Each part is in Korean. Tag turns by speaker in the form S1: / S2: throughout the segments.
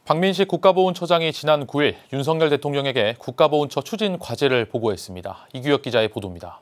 S1: 박민식 국가보훈처장이 지난 9일 윤석열 대통령에게 국가보훈처 추진 과제를 보고했습니다. 이규혁 기자의 보도입니다.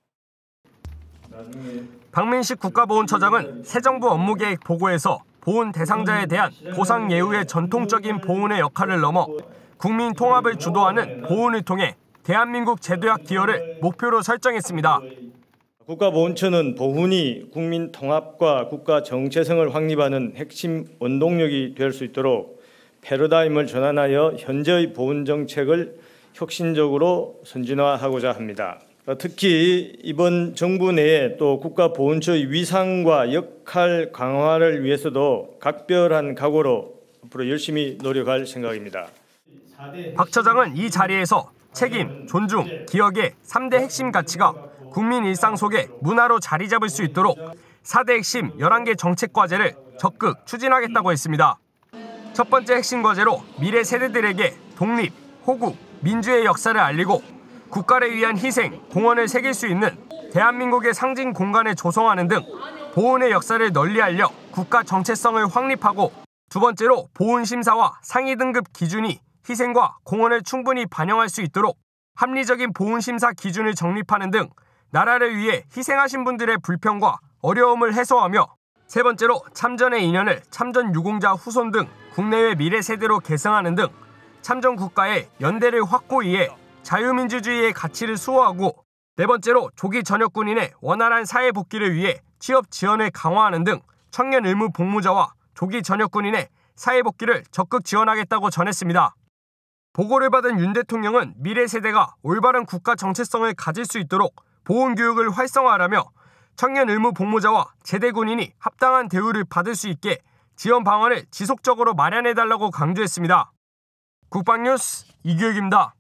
S2: 박민식 국가보훈처장은 새 정부 업무계획 보고에서 보훈 대상자에 대한 보상 예우의 전통적인 보훈의 역할을 넘어 국민 통합을 주도하는 보훈을 통해 대한민국 제도약 기여를 목표로 설정했습니다.
S3: 국가보훈처는 보훈이 국민 통합과 국가 정체성을 확립하는 핵심 원동력이 될 수 있도록 패러다임을 전환하여 현재의 보훈 정책을 혁신적으로 선진화하고자 합니다. 특히 이번 정부 내에 또 국가보훈처의 위상과 역할 강화를 위해서도 각별한 각오로 앞으로 열심히 노력할 생각입니다.
S2: 박 처장은 이 자리에서 책임, 존중, 기억의 3대 핵심 가치가 국민 일상 속에 문화로 자리 잡을 수 있도록 4대 핵심 11개 정책 과제를 적극 추진하겠다고 했습니다. 첫 번째 핵심 과제로 미래 세대들에게 독립, 호국, 민주의 역사를 알리고 국가를 위한 희생, 공헌을 새길 수 있는 대한민국의 상징 공간을 조성하는 등 보훈의 역사를 널리 알려 국가 정체성을 확립하고, 두 번째로 보훈 심사와 상위 등급 기준이 희생과 공헌을 충분히 반영할 수 있도록 합리적인 보훈 심사 기준을 정립하는 등 나라를 위해 희생하신 분들의 불평과 어려움을 해소하며, 세 번째로 참전의 인연을 참전 유공자 후손 등 국내외 미래 세대로 계승하는 등 참전 국가의 연대를 확고히 해 자유민주주의의 가치를 수호하고, 네 번째로 조기 전역 군인의 원활한 사회 복귀를 위해 취업 지원을 강화하는 등 청년 의무 복무자와 조기 전역 군인의 사회 복귀를 적극 지원하겠다고 전했습니다. 보고를 받은 윤 대통령은 미래 세대가 올바른 국가 정체성을 가질 수 있도록 보훈 교육을 활성화하라며 청년 의무 복무자와 제대 군인이 합당한 대우를 받을 수 있게 지원 방안을 지속적으로 마련해달라고 강조했습니다. 국방뉴스 이규혁입니다.